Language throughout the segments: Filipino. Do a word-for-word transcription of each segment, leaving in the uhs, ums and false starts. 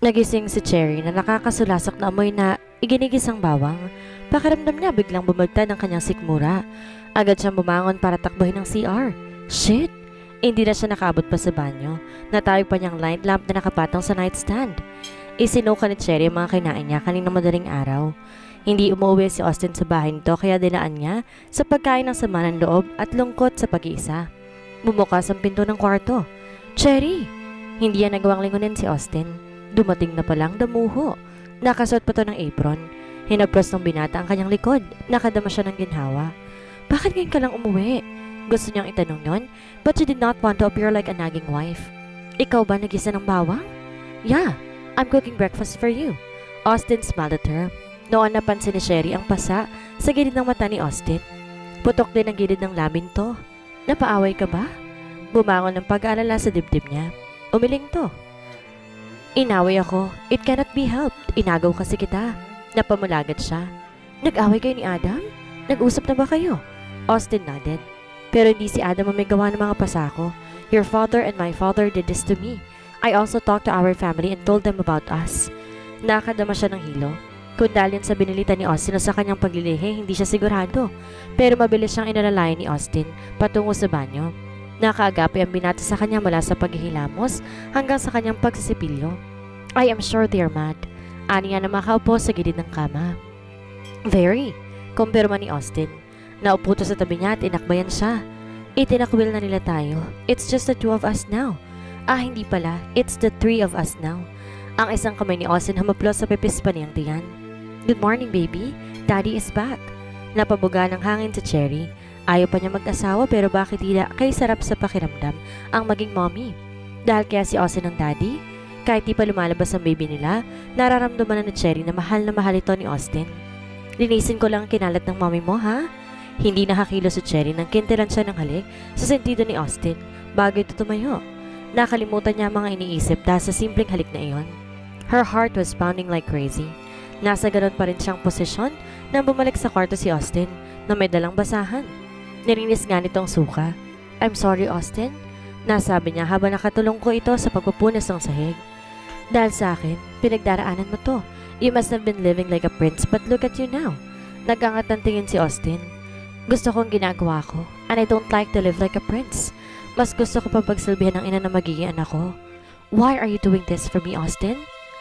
Nagising si Cherry na nakakasulasok na amoy na iginigisang bawang. Pakiramdam niya biglang bumagtad ang kanyang sikmura. Agad siyang bumangon para takbuhin ng C R. Shit! Hindi na siya nakaabot pa sa banyo. Natawag pa niyang light lamp na nakapatong sa nightstand. Isinuka ni Cherry ang mga kinain niya kaninang madaling araw. Hindi umuwi si Austin sa bahay nito kaya dinaan niya sa pagkain ng sama ng loob at lungkot sa pag-iisa. Bumukas ang pinto ng kwarto. Cherry! Hindi yan nagawang lingunin si Austin. Dumating na palang damuho. Nakasuot pa to ng apron. Hinapros ng binata ang kanyang likod. Nakadama siya ng ginhawa. Bakit ngayon ka lang umuwi? Gusto niyang itanong yon, but she did not want to appear like a nagging wife. Ikaw ba nagisa ng bawang? Yeah, I'm cooking breakfast for you. Austin smiled at her. Noon napansin ni Cherry ang pasa sa gilid ng mata ni Austin. Putok din ang gilid ng lamin to. Napaaway ka ba? Bumangon ng pag-aalala sa dibdib niya. Umiling to. Inaway ako. It cannot be helped. Inagaw kasi kita. Napamulagat siya. Nag-away kayo ni Adam? Nag-usap na ba kayo? Austin nodded. Pero hindi si Adam ang may gawa ng mga pasako. Your father and my father did this to me. I also talked to our family and told them about us. Nakadama siya ng hilo. Kung dahil sa binilita ni Austin o sa kanyang paglilihi, hindi siya sigurado. Pero mabilis siyang inalalayan ni Austin patungo sa banyo. Nakaagapi ang binata sa kanya mula sa paghihilamos hanggang sa kanyang pagsisipilyo. I am sure they are mad. Ani niya na makaupo sa gilid ng kama. Very, kumpirma ni Austin. Naupo sa tabi niya at inakbayan siya. Itinakwil na nila tayo. It's just the two of us now. Ah, hindi pala. It's the three of us now. Ang isang kamay ni Austin humaplos sa pipis pa niyang tiyan. Good morning, baby. Daddy is back. Napabuga ng hangin sa Cherry. Ayaw pa niya mag-asawa pero bakit hindi kay sarap sa pakiramdam ang maging mommy. Dahil kaya si Austin ang daddy? Kahit di pa lumalabas ang baby nila, nararamdaman na ni Cherry na mahal na mahal ito ni Austin. Linisin ko lang ang kinalat ng mommy mo, ha? Hindi nakakilo si Cherry nang kintilan siya ng halik sa sentido ni Austin bago ito tumayo. Nakalimutan niya ang mga iniisip dahil sa simpleng halik na iyon. Her heart was pounding like crazy. Nasa ganon pa rin siyang posisyon nang bumalik sa kwarto si Austin na may dalang basahan. Nirinis nga nitong suka. I'm sorry, Austin. Nasabi niya habang nakatulong ko ito sa pagpupunas ng sahig. Dahil sa akin, pinagdaraanan mo to. You must have been living like a prince but look at you now. Nagangat ng tingin si Austin. Gusto kong ginagawa ko and I don't like to live like a prince. Mas gusto ko pa pagsilbihan ng ina na magiging anak ko. Why are you doing this for me, Austin?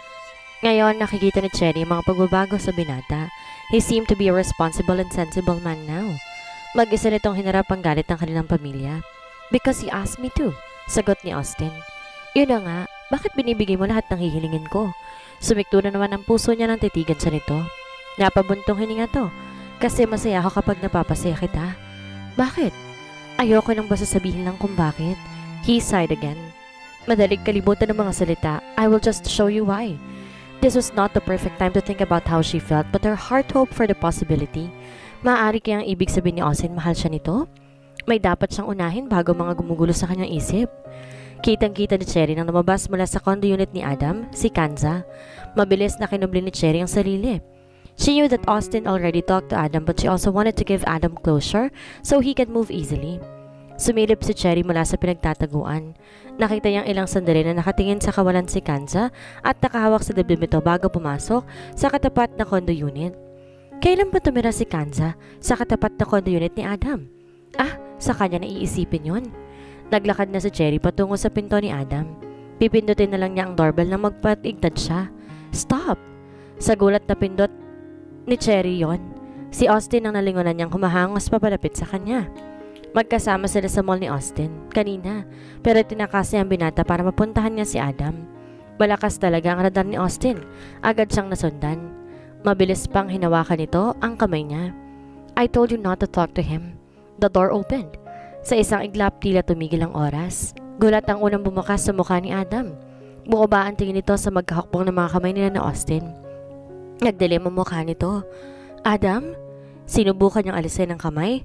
Ngayon, nakikita ni Cherry ang mga pagbabago sa binata. He seemed to be a responsible and sensible man now. Mag-isa nitong hinarap ang galit ng kanilang pamilya. Because he asked me to, sagot ni Austin. Yun na nga, bakit binibigay mo lahat ng hihilingin ko? Sumikto na naman ang puso niya nang titigan siya nito. Napabuntong hininga to, kasi masaya ako kapag napapasaya kita. Bakit? Ayoko nang basta sabihin lang kung bakit. He sighed again. Madaling kalimutan ng mga salita. I will just show you why. This was not the perfect time to think about how she felt, but her heart hoped for the possibility. Maaari kayang ibig sabihin ni Austin mahal siya nito? May dapat siyang unahin bago mga gumugulo sa kanyang isip. Kitang-kita ni Cherry nang lumabas mula sa condo unit ni Adam, si Kanza. Mabilis na kinubli ni Cherry ang sarili. She knew that Austin already talked to Adam but she also wanted to give Adam closure so he could move easily. Sumilip si Cherry mula sa pinagtataguan. Nakita niyang ilang sandali na nakatingin sa kawalan si Kanza at nakahawak sa dibdib nito bago pumasok sa katapat na condo unit. Kailan ba tumira si Kanza sa katapat na condo unit ni Adam? Ah, sa kanya na iisipin yun. Naglakad na si Cherry patungo sa pinto ni Adam. Pipindutin na lang niya ang doorbell nang magpatigtad siya. Stop! Sa gulat na pindot ni Cherry yon. Si Austin ang nalingunan niyang humahangos papalapit sa kanya. Magkasama sila sa mall ni Austin kanina, pero tinakasi ang binata para mapuntahan niya si Adam. Malakas talaga ang radar ni Austin. Agad siyang nasundan. Mabilis pang hinawakan nito ang kamay niya. I told you not to talk to him. The door opened. Sa isang iglap tila tumigil ang oras. Gulat ang unang bumukas sa mukha ni Adam. Bumaba ang tingin nito sa magkahakbong ng mga kamay nila na Austin. Nagdilim ang mukha nito. Adam? Sinubukan niyang alisin ang kamay?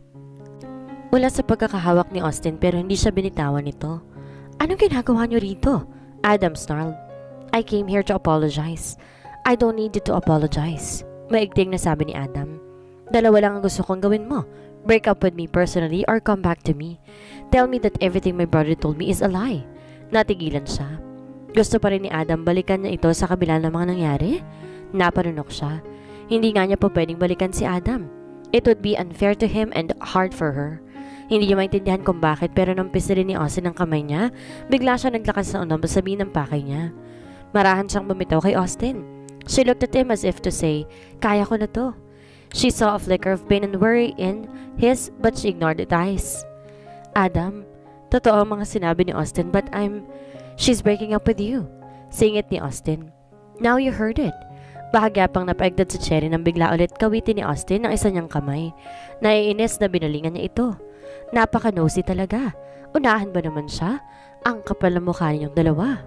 Wala sa pagkakahawak ni Austin pero hindi siya binitawan nito. Anong ginagawa niyo rito? Adam snarled. I came here to apologize. I don't need you to apologize. Maigting na sabi ni Adam. Dalawa lang ang gusto kong gawin mo. Break up with me personally or come back to me. Tell me that everything my brother told me is a lie. Natigilan siya. Gusto pa rin ni Adam balikan niya ito sa kabila ng mga nangyari? Napanunok siya. Hindi nga niya po pwedeng balikan si Adam. It would be unfair to him and hard for her. Hindi niya maintindihan kung bakit pero nung pisilin ni Austin ang kamay niya, bigla siya naglakas sa unang sabihin ng pakay niya. Marahan siyang bumitaw kay Austin. She looked at him as if to say, kaya ko na to. She saw a flicker of pain and worry in his but she ignored it eyes. Adam, totoo ang mga sinabi ni Austin but I'm... She's breaking up with you. Singit ni Austin. Now you heard it. Bahagya pang napaigdad si Cherry nang bigla ulit kawitin ni Austin ng isa niyang kamay. Naiinis na binalingan niya ito. Napaka-nosy talaga. Unahan ba naman siya? Ang kapal ng mukha niyong dalawa.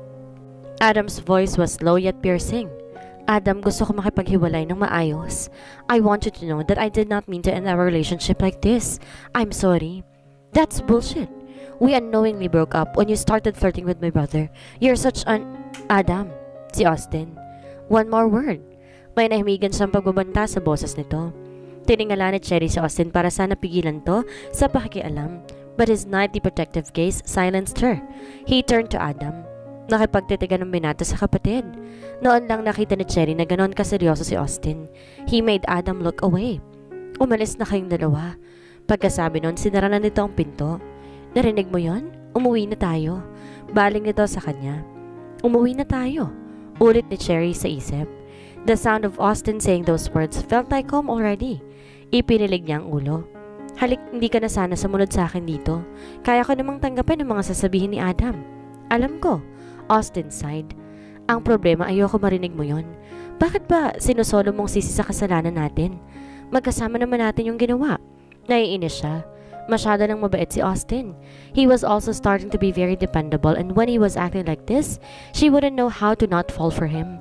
Adam's voice was low yet piercing. Adam, gusto ko makipaghiwalay ng maayos. I want you to know that I did not mean to end our relationship like this. I'm sorry. That's bullshit. We unknowingly broke up when you started flirting with my brother. You're such an... Adam, si Austin. One more word. May nahimigan siyang pagbabanta sa boses nito. Tiningala ni Cherry si Austin para sana pigilan to sa pakikialam. But his nightly protective gaze silenced her. He turned to Adam. Nakipagtitigan ng binata sa kapatid. Noon lang nakita ni Cherry na ganon kaseryoso si Austin. He made Adam look away. Umalis na kayong dalawa. Pagkasabi noon, sinara na nito ang pinto. Narinig mo yon? Umuwi na tayo. Baling nito sa kanya. Umuwi na tayo. Ulit ni Cherry sa isip. The sound of Austin saying those words felt like home already. Ipinilig niya ang ulo. Halik, hindi ka na sana sumunod sa akin dito. Kaya ko namang tanggapin ang mga sasabihin ni Adam. Alam ko. Austin sighed. Ang problema, ayoko marinig mo yon. Bakit ba sinusolo mong sisi sa kasalanan natin? Magkasama naman natin yung ginawa. Naiinis siya. Masyado nang mabait si Austin. He was also starting to be very dependable and when he was acting like this, she wouldn't know how to not fall for him.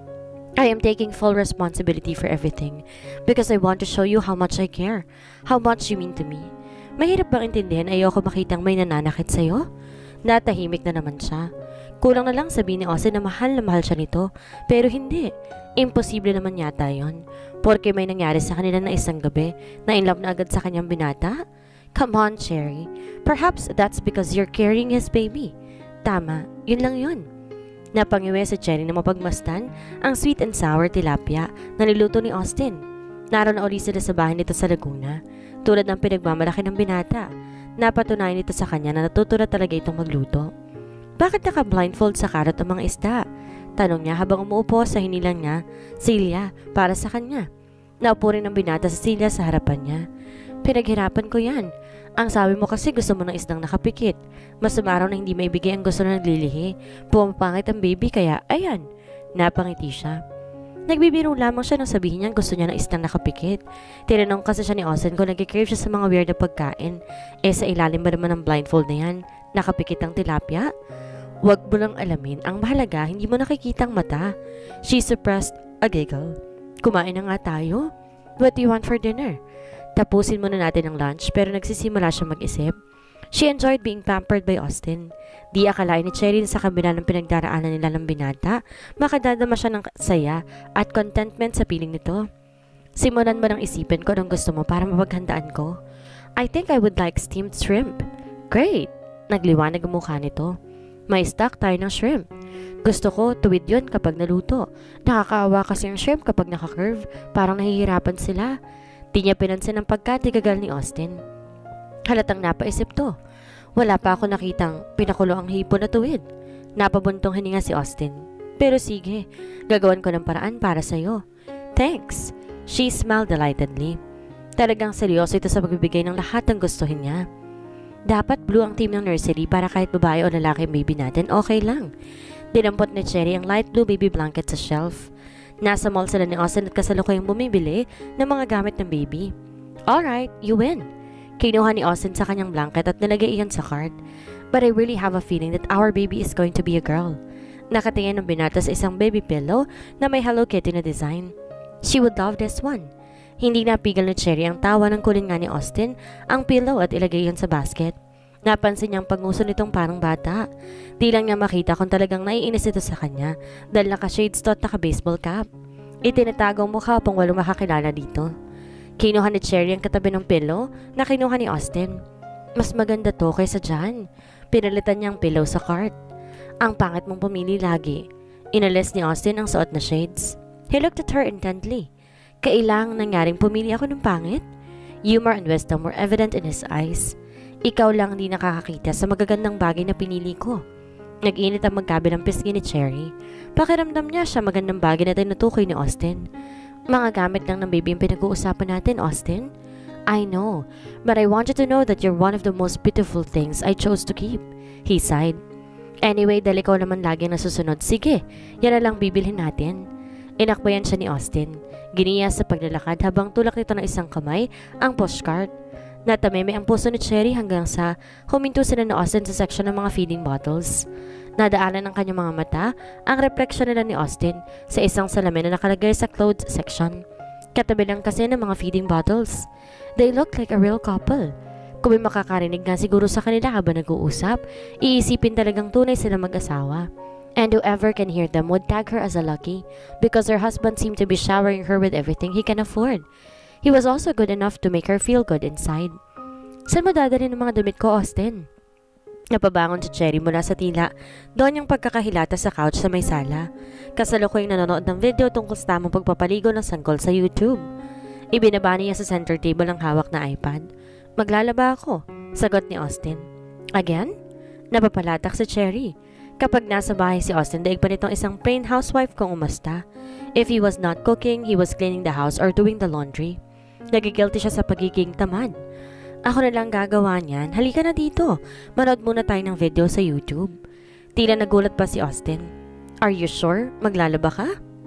I am taking full responsibility for everything because I want to show you how much I care, how much you mean to me. Mahirap bang intindihan ayoko makitang may nananakit sa'yo? Natahimik na naman siya. Kulang na lang sabihin ni Austin na mahal na mahal siya nito, pero hindi. Imposible naman yata yon. Porque may nangyari sa kanila na isang gabi na in love na agad sa kanyang binata? Come on, Cherry. Perhaps that's because you're carrying his baby. Tama, yun lang yun. Napangiwi si Cherry na mapagmastan ang sweet and sour tilapia na niluto ni Austin. Naroon na uli sila sa bahay nito sa Laguna. Tulad ng pinagmamalaki ng binata, napatunayan nito sa kanya na natuto na talaga itong magluto. Bakit naka-blindfold sa karot ang mga isda? Tanong niya habang umuupo sa hinilang niya, silya, para sa kanya. Naupo rin ang binata sa silya sa harapan niya. Pinaghirapan ko yan. Ang sabi mo kasi gusto mo ng isdang nakapikit. Mas umaraw na hindi maibigay ang gusto na naglilihi. Pumapangit ang baby kaya, ayan, napangiti siya. Nagbibiro lamang siya nang sabihin niya gusto niya ng isdang nakapikit. Tinanong kasi siya ni Austin kung nag-crave siya sa mga weird na pagkain. Eh sa ilalim ba naman ng blindfold na yan? Nakapikit ang tilapia? Huwag mo lang alamin. Ang mahalaga, hindi mo nakikitang mata. She suppressed a giggle. Kumain na nga tayo? What do you want for dinner? Tapusin muna natin ang lunch pero nagsisimula siya mag-isip. She enjoyed being pampered by Austin. Di akalain ni Cherry sa kabila ng pinagdaraanan nila ng binata, makadadama siya ng saya at contentment sa piling nito. Simulan mo nang isipin ko anong gusto mo para mapaghandaan ko. I think I would like steamed shrimp. Great! Nagliwanag ang mukha nito. May stock tayo ng shrimp. Gusto ko, tuwid yun kapag naluto. Nakakaawa kasi ang shrimp kapag naka-curve. Parang nahihirapan sila. Di niya pinansin ang pagkatigagal ni Austin. Halatang napaisip to. Wala pa ako nakitang pinakulo ang hipon na tuwid. Napabuntong hininga si Austin. Pero sige, gagawan ko ng paraan para sa'yo. Thanks. She smiled delightedly. Talagang seryoso ito sa pagbibigay ng lahat ng gustuhin niya. Dapat blue ang team ng nursery para kahit babae o lalaki ang baby natin, okay lang. Dinampot ni Cherry ang light blue baby blanket sa shelf. Nasa mall sila ni Austin at kasalukuyang bumibili ng mga gamit ng baby. Alright, you win. Kinuha ni Austin sa kanyang blanket at nilagay iyon sa cart. But I really have a feeling that our baby is going to be a girl. Nakatingin ng binata sa isang baby pillow na may Hello Kitty na design. She would love this one. Hindi napigil ni Cherry ang tawa ng kulin nga ni Austin ang pillow at ilagay iyon sa basket. Napansin niyang panguso nitong parang bata. Di lang niya makita kung talagang naiinis ito sa kanya dahil naka-shades to at naka-baseball cap. Itinatago ang mukha upang walang makakilala dito. Kinuha ni Cherry ang katabi ng pillow na kinuha ni Austin. Mas maganda to kaysa dyan. Pinalitan niya ang pillow sa cart. Ang pangit mong pumili lagi. Inalis ni Austin ang suot na shades. He looked at her intently. Kailang nangyaring pumili ako ng pangit? Humor and wisdom were evident in his eyes. Ikaw lang hindi nakakakita sa magagandang bagay na pinili ko. Nag-init ang magkabilang pisngi ni Cherry. Pakiramdam niya siya magandang bagay na tinutukoy ni Austin. Mga gamit lang ng baby yung pinag-uusapan natin, Austin. I know, but I want you to know that you're one of the most beautiful things I chose to keep. He sighed. Anyway, dahil ikaw naman lagi ang nasusunod, sige, yan na lang bibilhin natin. Inakbayan siya ni Austin. Giniya sa paglalakad habang tulak nito ng isang kamay ang pushcart. Natameme ang puso ni Cherry hanggang sa huminto sila ni Austin sa section ng mga feeding bottles. Nadaanan ng kanyang mga mata ang refleksyon nila ni Austin sa isang salamin na nakalagay sa clothes section. Katabi lang kasi ng mga feeding bottles. They look like a real couple. Kung may makakarinig nga siguro sa kanila habang nag-uusap, iisipin talagang tunay sila mag-asawa. And whoever can hear them would tag her as a lucky because her husband seemed to be showering her with everything he can afford. He was also good enough to make her feel good inside. Saan mo dadalhin ang mga damit ko, Austin? Napabangon si Cherry mula sa tila. Doon yung pagkakahilata sa couch sa may sala. Kasalukuyang nanonood ng video tungkol sa tamang pagpapaligo ng sanggol sa YouTube. Ibinaba niya sa center table ang hawak na iPad. Maglalaba ako, sagot ni Austin. Again? Napapalatak si Cherry. Kapag nasa bahay si Austin, daig pa nitong isang plain housewife kung umasta. If he was not cooking, he was cleaning the house or doing the laundry. Nagigilty siya sa pagiging tamad. Ako na lang gagawa niyan. Halika na dito. Manood muna tayo ng video sa YouTube. Tila nagulat pa si Austin. Are you sure? Maglalaba ka?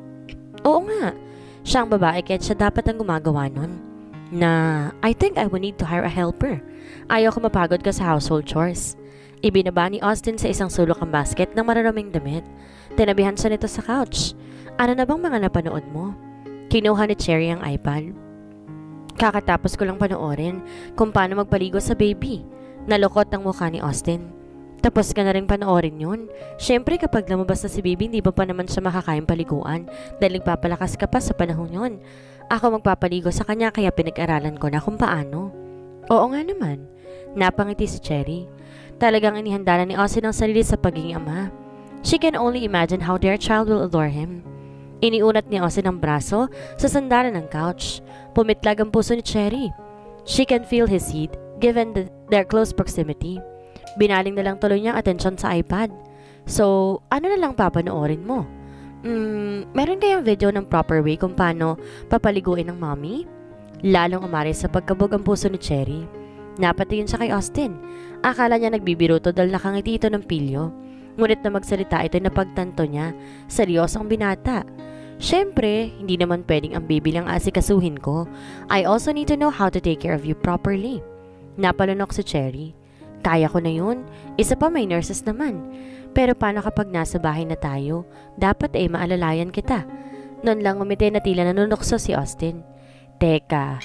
Oo nga. Siya ang babae kaya siya dapat ang gumagawa nun. Na, I think I would need to hire a helper. Ayaw ko mapagod ka sa household chores. Ibinaba ni Austin sa isang sulok ang basket ng mararaming damit. Tinabihan siya nito sa couch. Ano na bang mga napanood mo? Kinuha ni Cherry ang iPad. Kakatapos ko lang panoorin kung paano magpaligo sa baby. Nalukot ang mukha ni Austin. Tapos ka na rin panoorin yun. Siyempre kapag lumabas na si baby, hindi ba pa naman siya makakayang paliguan dahil nagpapalakas ka pa sa panahon yun. Ako magpapaligo sa kanya kaya pinag-aralan ko na kung paano. Oo nga naman. Napangiti si Cherry. Talagang inihanda na ni Austin ang sarili sa pagiging ama. She can only imagine how their child will adore him. Iniunat ni Austin ang braso sa sandalan ng couch. Pumitlag ang puso ni Cherry. She can feel his heat given the, their close proximity. Binaling na lang tuloy niya ang atensyon sa iPad. So, ano na lang papanoorin mo? Hmm, meron kayang video ng proper way kung paano papaliguin ng mommy? Lalong umari sa pagkabog ang puso ni Cherry. Napatingin siya kay Austin. Akala niya nagbibiro to dahil nakangiti ito ng pilyo. Ngunit na magsalita ito na pagtanto niya, seryosong binata. Siyempre, hindi naman pwedeng ang baby lang asikasuhin ko. I also need to know how to take care of you properly. Napalunok si Cherry. Kaya ko na yun. Isa pa may nurses naman. Pero paano kapag nasa bahay na tayo? Dapat ay maalalayan kita. Noon lang umiti na tila nanunukso si Austin. Teka.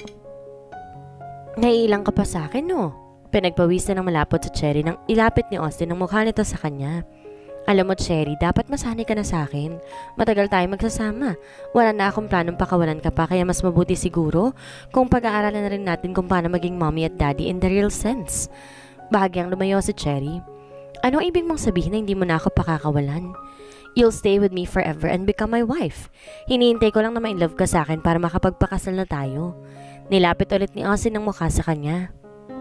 Naiilang ka pa sa akin, no? Pinagpawisan ng malapot sa Cherry nang ilapit ni Austin ang mukha nito sa kanya. Alam mo, Cherry, dapat masanay ka na sa akin. Matagal tayo magsasama. Wala na akong planong pakawalan ka pa kaya mas mabuti siguro kung pag-aaralan na rin natin kung paano maging mommy at daddy in the real sense. Bahagyang lumayo si Cherry. Anong ibig mong sabihin na hindi mo na ako pakakawalan? You'll stay with me forever and become my wife. Hinihintay ko lang na ma-inlove ka sa akin para makapagpakasal na tayo. Nilapit ulit ni Austin ang mukha sa kanya.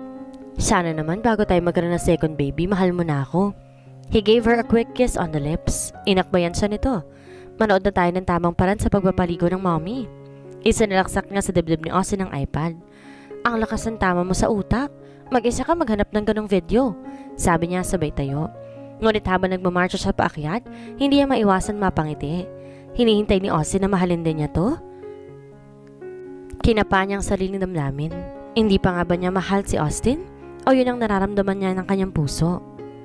Sana naman bago tayo magkaroon ng second baby, mahal mo na ako. He gave her a quick kiss on the lips. Inakbayan siya nito. Manood na tayo ng tamang paraan sa pagpapaligo ng mommy. Isinalaksak nga sa dibdib ni Austin ang iPad. Ang lakas ng tama mo sa utak. Mag-isa ka maghanap ng ganong video. Sabi niya sabay tayo. Ngunit habang nagmamarcha siya paakyat, hindi niya maiwasan mapangiti. Hinihintay ni Austin na mahalin din niya to. Kinapa niya ang sariling damdamin. Hindi pa nga ba niya mahal si Austin? O yun ang nararamdaman niya ng kanyang puso?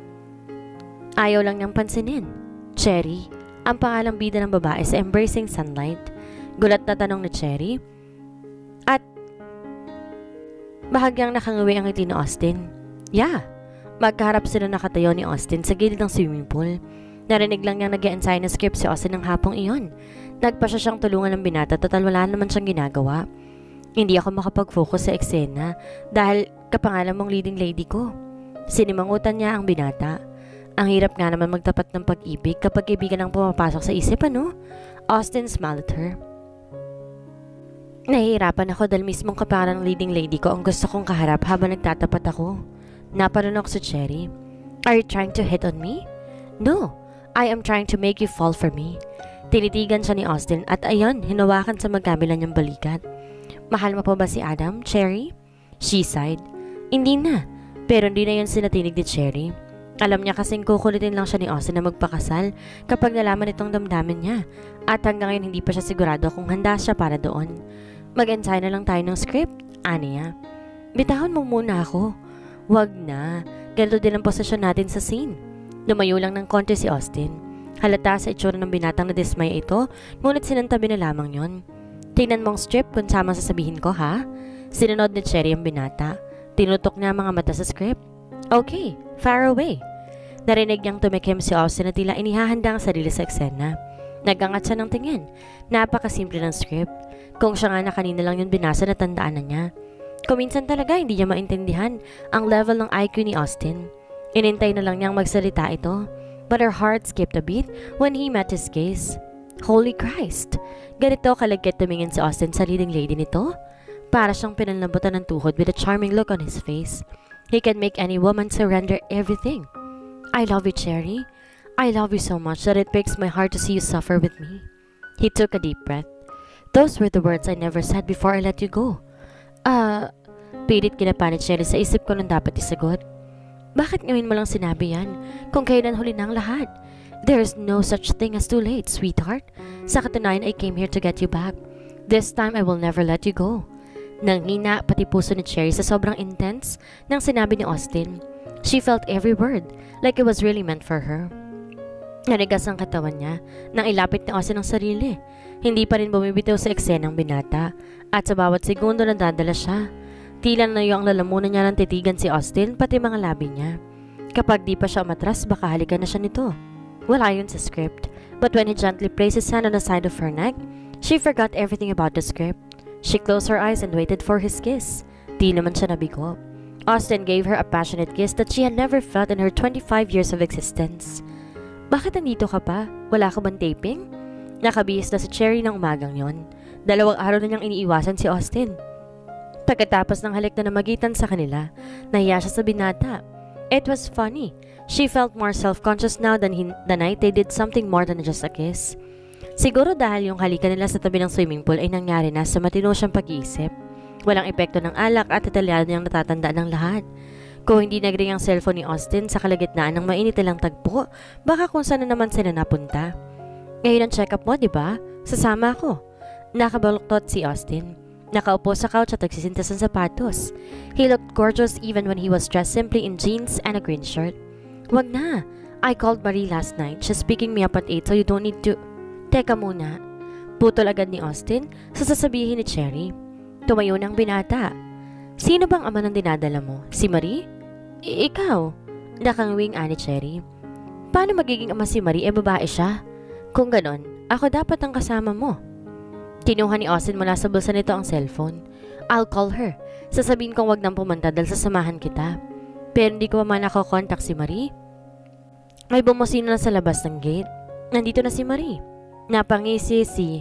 Ayaw lang niyang pansinin. Cherry, ang pangalang bida ng babae sa Embracing Sunlight. Gulat na tanong ni Cherry. At bahagyang nakangawi ang ngiti ni Austin. Yeah, magkaharap sila nakatayo ni Austin sa gilid ng swimming pool. Narinig lang niyang nag-e-ensayo na script si Austin ng hapong iyon. Nagpa siya siyang tulungan ng binata total wala naman siyang ginagawa. Hindi ako makapag-focus sa eksena dahil kapangalan mong leading lady ko. Sinimangutan niya ang binata. Ang hirap nga naman magtapat ng pag-ibig kapag kaibigan ang pumapasok sa isip, ano? Austin smiled at her. Nahihirapan ako dahil mismong kaparang leading lady ko ang gusto kong kaharap habang nagtatapat ako. Napanunok si Cherry. Are you trying to hit on me? No, I am trying to make you fall for me. Tinitigan siya ni Austin at ayon, hinawakan sa magkabila niyang balikat. Mahal mo pa ba si Adam, Cherry? She sighed. Hindi na, pero hindi na yun sinatinig ni Cherry. Alam niya kasing kukulitin lang siya ni Austin na magpakasal kapag nalaman itong damdamin niya at hanggang ngayon hindi pa siya sigurado kung handa siya para doon. Mag-ensayo na lang tayo ng script, Ania. Bitahon mo muna ako. Wag na, ganito din ang posisyon natin sa scene. Lumayo lang ng konti si Austin. Halata sa itsura ng binatang na dismay ito, ngunit sinantabi na lamang yon. Tingnan mong script kung sama sasabihin ko, ha? Sinunod ni Cherry ang binata. Tinutok niya ang mga mata sa script. Okay, far away. Narinig niyang tumikim si Austin na tila inihahanda ang sarili sa eksena. Nagangat siya ng tingin. Napakasimple ng script. Kung siya nga na kanina lang yung binasa na tandaan na niya. Kuminsan talaga hindi niya maintindihan ang level ng I Q ni Austin. Inintay na lang niyang magsalita ito. But her heart skipped a beat when he met his gaze. Holy Christ! Ganito kalagkit tumingin si Austin sa leading lady nito. Para siyang pinanlambutan ng tuhod with a charming look on his face. He can make any woman surrender everything. I love you, Cherry. I love you so much that it breaks my heart to see you suffer with me. He took a deep breath. Those were the words I never said before I let you go. Ah, uh, pilit kinapa ni Cherry sa isip ko nang dapat isagot. Bakit ngayon mo lang sinabi yan kung kailan huli na ang lahat? There is no such thing as too late, sweetheart. Sa katunayan, I came here to get you back. This time, I will never let you go. Nang hina pati puso ni Cherry sa sobrang intense nang sinabi ni Austin. She felt every word like it was really meant for her. Nanigas ang katawan niya nang ilapit ni Austin ang sarili. Hindi pa rin bumibitaw sa eksenang binata at sa bawat segundo na dadala siya. Tila na yung lalamunan niya ng titigan si Austin pati mga labi niya. Kapag di pa siya umatras baka halikan na siya nito. Wala yun sa script. But when he gently placed his hand on the side of her neck, she forgot everything about the script. She closed her eyes and waited for his kiss. Di naman siya nabigo. Austin gave her a passionate kiss that she had never felt in her twenty-five years of existence. Bakit nandito ka pa? Wala ka bang taping? Nakabihis na si Cherry ng umagang yon. Dalawang araw na niyang iniiwasan si Austin. Pagkatapos ng halik na namagitan sa kanila, nahiya siya sa binata. It was funny. She felt more self-conscious now than the night they did something more than just a kiss. Siguro dahil yung halikan nila sa tabi ng swimming pool ay nangyari na sa matino siyang pag-iisip. Walang epekto ng alak at detalyado niyang natatandaan ng lahat. Kung hindi nagring ang cellphone ni Austin sa kalagitnaan ng mainit nilang tagpo, baka kung saan na naman sila napunta. Ngayon ang check-up mo, di ba? Sasama ako. Nakabaluktot si Austin. Nakaupo sa couch at nagsisintas ng sapatos. He looked gorgeous even when he was dressed simply in jeans and a green shirt. Wag na. I called Marie last night. She's picking me up at eight so you don't need to... Teka muna. Putol agad ni Austin sa sasabihin ni Cherry. Tumayo ng binata. Sino bang ama ng dinadala mo? Si Marie? I- ikaw. Nakangwing ani Cherry. Paano magiging ama si Marie? E babae siya. Kung ganon, ako dapat ang kasama mo. Kinuha ni Austin mula sa bulsa nito ang cellphone. I'll call her. Sasabihin kong wag nang pumunta dahil sasamahan kita. Pero hindi ko pa man nakokontak si Marie. May bumusino na sa labas ng gate. Nandito na si Marie. Napangisi si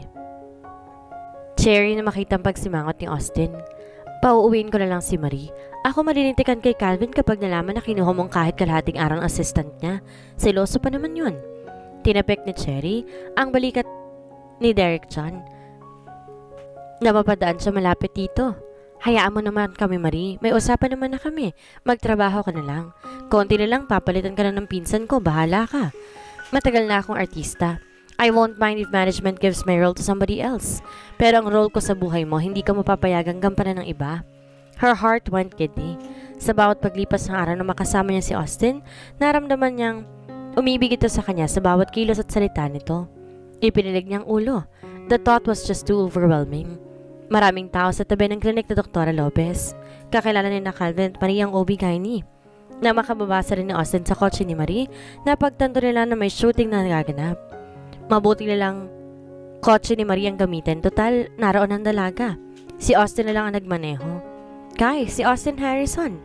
Cherry na makita ang pagsimangot ni Austin. Pauuwiin ko na lang si Marie. Ako marinintikan kay Calvin kapag nalaman na kinuha mong kahit kalahating araw ang assistant niya. Seloso pa naman yun. Tinapik ni Cherry ang balikat ni Derek John. Napapadaan siya malapit dito. Hayaan mo naman kami, Marie. May usapan naman na kami. Magtrabaho ka na lang. Konti na lang, papalitan ka na ng pinsan ko. Bahala ka. Matagal na akong artista. I won't mind if management gives my role to somebody else. Pero ang role ko sa buhay mo, hindi ka mapapayagang gampanan ng iba. Her heart went giddy. Sa bawat paglipas ng araw na makasama niya si Austin, naramdaman niyang umibig ito sa kanya sa bawat kilos at salita nito. Ipinilig niyang ulo. The thought was just too overwhelming. Maraming tao sa tabi ng klinik na Doktora Lopez. Kakilala ni na Calvin at Marie ang O B-Gynae. Na makababasa rin ni Austin sa kotse ni Marie na pagtanto nila na may shooting na nagaganap. Mabuti nilang kotse ni Marie ang gamitin. Total, naroon ang dalaga. Si Austin na lang ang nagmaneho. Kay, si Austin Harrison.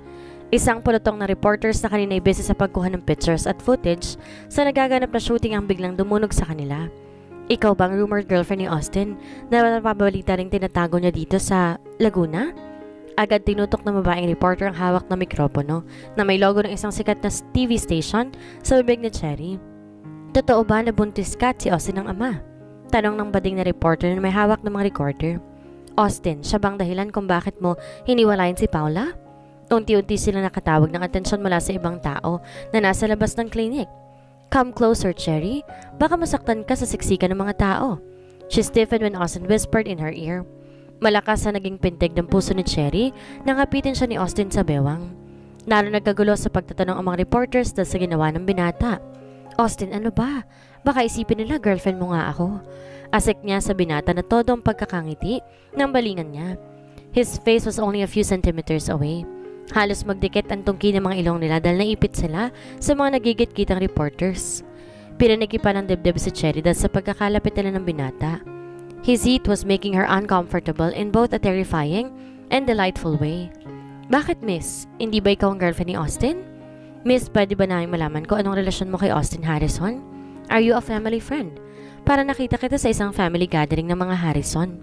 Isang pulutong na reporters na kanina'y busy sa pagkuha ng pictures at footage sa nagaganap na shooting ang biglang dumunog sa kanila. Ikaw bang rumored girlfriend ni Austin na napabalita ring tinatago niya dito sa Laguna? Agad tinutok ng babaeng reporter ang hawak na mikropono na may logo ng isang sikat na T V station sa bibig ni Cherry. Totoo ba na buntis ka at si Austin ang ama? Tanong ng bading na reporter na may hawak ng mga recorder. Austin, siya bang dahilan kung bakit mo hiniwalayan si Paula? Unti-unti sila nakatawag ng atensyon mula sa ibang tao na nasa labas ng klinik. Come closer, Cherry. Baka masaktan ka sa siksikan ng mga tao. She stiffened when Austin whispered in her ear. Malakas na naging pintig ng puso ni Cherry nang hapitin siya ni Austin sa bewang. Lalo nagkagulo sa pagtatanong ang mga reporters dahil sa ginawa ng binata. Austin, ano ba? Baka isipin nila girlfriend mo nga ako. Asik niya sa binata na todo ang pagkakangiti ng balingan niya. His face was only a few centimeters away. Halos magdikit ang tungki ng mga ilong nila dahil naipit sila sa mga nagigit-kitang reporters. Pinanikipan ng dibdib si Cherry dahil sa pagkakalapit nila ng binata. His heat was making her uncomfortable in both a terrifying and delightful way. Bakit, miss? Hindi ba ikaw ang girlfriend ni Austin? Miss, pwede ba namin malaman ko anong relasyon mo kay Austin Harrison? Are you a family friend? Para nakita kita sa isang family gathering ng mga Harrison.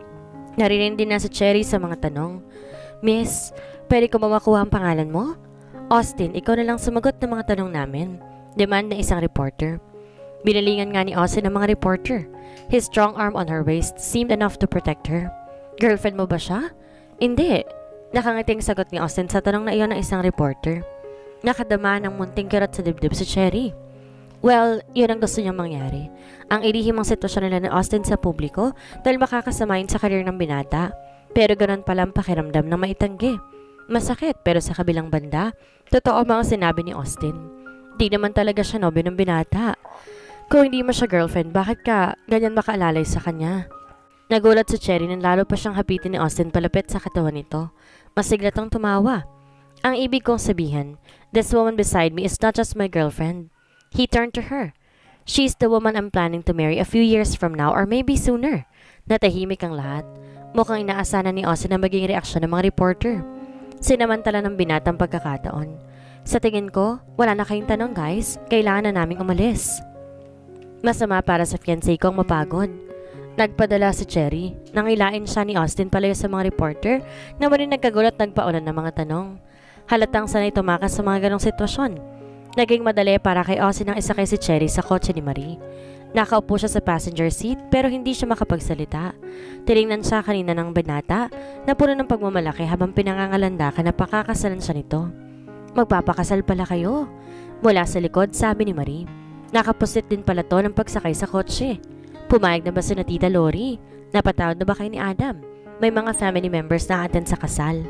Narinig din na si Cherry sa mga tanong. Miss, pwede ko makuha ang pangalan mo? Austin, ikaw na lang sumagot ng mga tanong namin. Demand ng isang reporter. Binalingan nga ni Austin ang mga reporter. His strong arm on her waist seemed enough to protect her. Girlfriend mo ba siya? Hindi. Nakangiting sagot ni Austin sa tanong na iyon ng isang reporter. Nakadama ng munting kirot sa dibdib si Cherry. Well, yun ang gusto niyang mangyari. Ang ilihim ang sitwasyon nila ni Austin sa publiko dahil makakasamayin sa karir ng binata. Pero ganun pala ang pakiramdam na maitanggi. Masakit pero sa kabilang banda, totoo mga sinabi ni Austin. Di naman talaga siya nobyo ng binata. Kung hindi mo siya girlfriend, bakit ka ganyan makaalalay sa kanya? Nagulat si Cherry nang lalo pa siyang hapitin ni Austin palapit sa katawan nito. Masiglat ang tumawa. Ang ibig kong sabihin, this woman beside me is not just my girlfriend. He turned to her. She's the woman I'm planning to marry a few years from now or maybe sooner. Natahimik ang lahat. Mukhang inaasahan ni Austin na maging reaksyon ng mga reporter. Sinamantala ng binatang pagkakataon. Sa tingin ko, wala na kayong tanong guys. Kailangan na naming umalis. Masama para sa fiancé ko ang mapagod. Nagpadala si Cherry. Nangilain siya ni Austin palayo sa mga reporter na muli nagkagulat nagpaulan ng mga tanong. Halatang sanay tumakas sa mga ganong sitwasyon. Naging madali para kay Austin ang isakay si Cherry sa kotse ni Marie. Nakaupo siya sa passenger seat pero hindi siya makapagsalita. Tinignan siya kanina ng binata na puno ng pagmamalaki habang pinangangalandakan na pakakasalan siya nito. Magpapakasal pala kayo. Mula sa likod, sabi ni Marie. Nakapusit din pala to ng pagsakay sa kotse. Pumayag na ba si na Tita Lori? Napatawad na ba kayo ni Adam? May mga family members na attend sa kasal.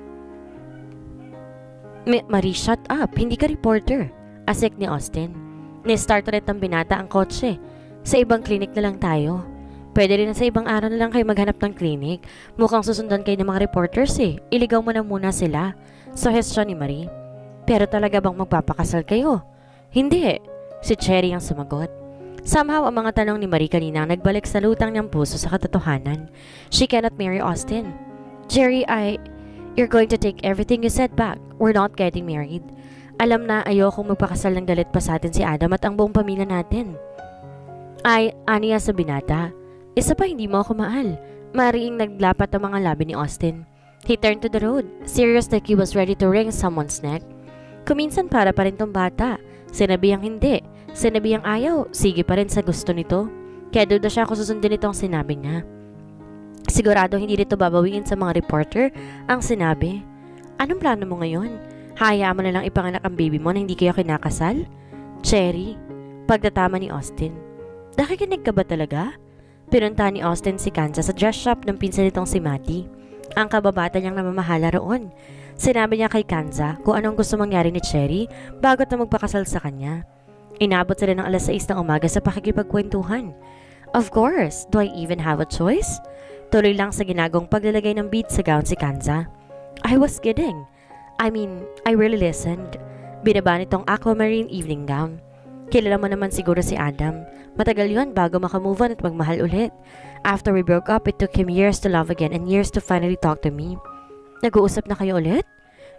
Ma- Marie, shut up. Hindi ka reporter. Asik ni Austin. Ni-start ulit ang binata ang kotse. Sa ibang klinik na lang tayo. Pwede rin na sa ibang araw na lang kayo maghanap ng klinik. Mukhang susundan kayo ng mga reporters eh. Iligaw mo na muna sila. Suhestyon ni Marie. Pero talaga bang magpapakasal kayo? Hindi. Si Cherry ang sumagot. Somehow ang mga tanong ni Marie kanina nagbalik sa lutang niyang puso sa katotohanan. She cannot marry Austin. Jerry, I... You're going to take everything you said back. We're not getting married. Alam na ayokong magpakasal ng galit pa sa atin si Adam at ang buong pamilya natin. Ay, aniya sa binata. Isa pa hindi mo ako mahal. Mariing naglapat ang mga labi ni Austin. He turned to the road, serious like he was ready to wring someone's neck. Kuminsan para pa rin tong bata. Sinabi ang hindi. Sinabi ang ayaw. Sige pa rin sa gusto nito. Kaya duda siya kung susundin itong sinabi niya. Sigurado hindi dito babawiin sa mga reporter ang sinabi. Anong plano mo ngayon? Hayaan mo na lang ipanganak ang baby mo na hindi kayo kinakasal? Cherry, pagtatama ni Austin. Nakikinig ka ba talaga? Pinunta ni Austin si Kanza sa dress shop ng pinsan nitong si Matty. Ang kababata niyang namamahala roon. Sinabi niya kay Kanza kung anong gusto mangyari ni Cherry bago na magpakasal sa kanya. Inabot sila ng alas sais ng umaga sa pakikipagkwentuhan. Of course, do I even have a choice? Tuloy lang sa ginagawang paglalagay ng bead sa gown si Kanza. I was kidding. I mean, I really listened. Binaba nitong aquamarine evening gown. Kilala mo naman siguro si Adam. Matagal yun bago makamove on at magmahal ulit. After we broke up, it took him years to love again and years to finally talk to me. Nag-uusap na kayo ulit?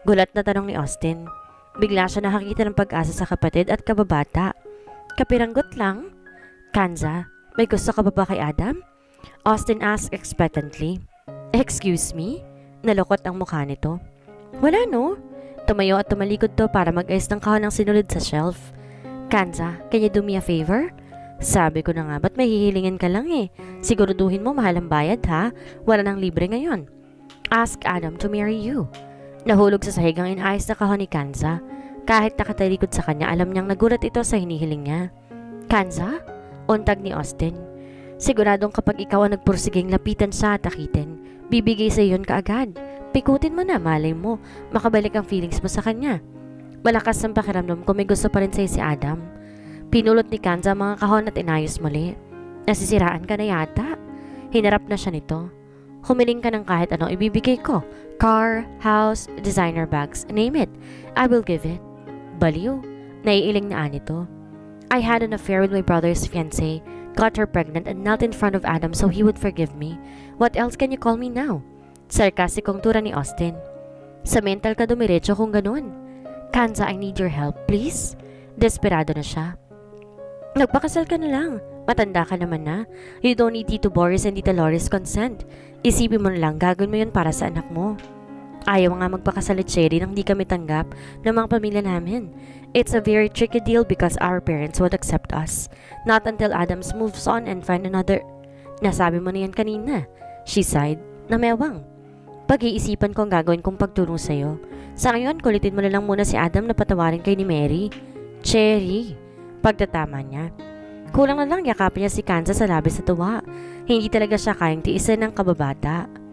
Gulat na tanong ni Austin. Bigla siya nakakita ng pag-asa sa kapatid at kababata. Kapiranggot lang? Kanza, may gusto ka ba ba kay Adam? Austin asked expectantly. Excuse me? Nalukot ang mukha nito. Wala no? Tumayo at tumalikod to para mag-ayos ng kahon ng sinulid sa shelf. Kanza, can you do me a favor? Sabi ko na nga, ba't may hihilingin ka lang eh? Siguraduhin mo mahal ang bayad ha? Wala nang libre ngayon. Ask Adam to marry you. Nahulog sa sahig ang inaayos na kahon ni Kanza. Kahit nakatalikod sa kanya, alam niyang nagulat ito sa hinihiling niya. Kanza? Untag ni Austin. Siguradong kapag ikaw ang nagpursiging lapitan siya at akitin, bibigay sa iyon kaagad. Pikutin mo na, malay mo, makabalik ang feelings mo sa kanya. Malakas ang pakiramdam ko may gusto pa rin sa'yo si Adam. Pinulot ni Kanza ang mga kahon at inayos muli. Nasisiraan ka na yata. Hinarap na siya nito. Humiling ka ng kahit anong ibibigay ko. Car, house, designer bags, name it. I will give it. Baliw. Naiiling na anito. I had an affair with my brother's fiancée, got her pregnant and knelt in front of Adam so he would forgive me. What else can you call me now? Sarkastikong tura ni Austin. Sa mental ka dumiretso kung ganun. Kanza, I need your help, please. Desperado na siya. Nagpakasal ka na lang. Matanda ka naman na. You don't need Tito Boris and Tita Loris' consent. Isipin mo na lang, gagawin mo yun para sa anak mo. Ayaw nga magpakasal at Sherry nang di kami tanggap ng mga pamilya namin. It's a very tricky deal because our parents would accept us. Not until Adams moves on and find another. Nasabi mo na yan kanina. She sighed, na mewang. Pag-iisipan ko ang gagawin kong pagtulong sa'yo. Sa ngayon, kulitin mo na lang muna si Adam na patawarin kay ni Mary. Cherry. Pagtatama niya. Kulang na lang yakapin niya si Kanza sa labis sa tuwa. Hindi talaga siya kayang tiisin ng kababata.